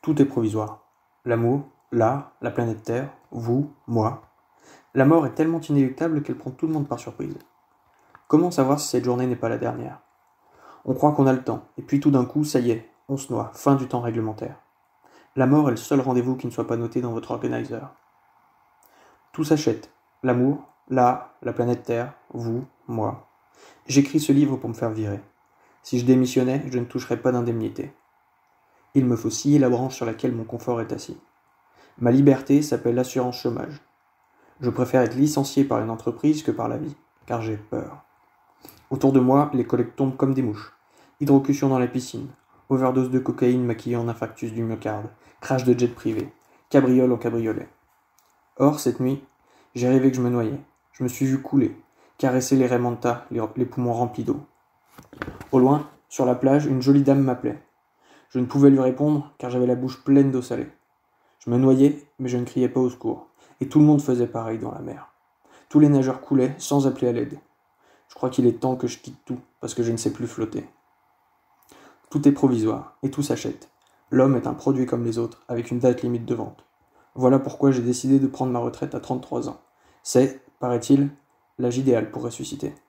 Tout est provisoire. L'amour, l'art, la planète Terre, vous, moi. La mort est tellement inéluctable qu'elle prend tout le monde par surprise. Comment savoir si cette journée n'est pas la dernière? On croit qu'on a le temps, et puis tout d'un coup, ça y est, on se noie, fin du temps réglementaire. La mort est le seul rendez-vous qui ne soit pas noté dans votre organizer. Tout s'achète. L'amour, l'art, la planète Terre, vous, moi. J'écris ce livre pour me faire virer. Si je démissionnais, je ne toucherais pas d'indemnité. Il me faut scier la branche sur laquelle mon confort est assis. Ma liberté s'appelle l'assurance chômage. Je préfère être licencié par une entreprise que par la vie, car j'ai peur. Autour de moi, les collègues tombent comme des mouches. Hydrocution dans la piscine, overdose de cocaïne maquillée en infarctus du myocarde, crash de jet privé, cabriole en cabriolet. Or, cette nuit, j'ai rêvé que je me noyais. Je me suis vu couler, caresser les raimentas, les poumons remplis d'eau. Au loin, sur la plage, une jolie dame m'appelait. Je ne pouvais lui répondre car j'avais la bouche pleine d'eau salée. Je me noyais, mais je ne criais pas au secours. Et tout le monde faisait pareil dans la mer. Tous les nageurs coulaient sans appeler à l'aide. Je crois qu'il est temps que je quitte tout, parce que je ne sais plus flotter. Tout est provisoire, et tout s'achète. L'homme est un produit comme les autres, avec une date limite de vente. Voilà pourquoi j'ai décidé de prendre ma retraite à 33 ans. C'est, paraît-il, l'âge idéal pour ressusciter.